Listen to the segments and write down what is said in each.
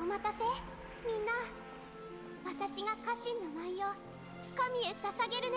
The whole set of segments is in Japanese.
待たせ、みんな。私が家臣の舞を神へ捧げるね。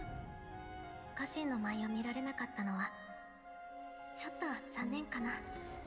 家臣の舞を見られなかったのはちょっと残念かな。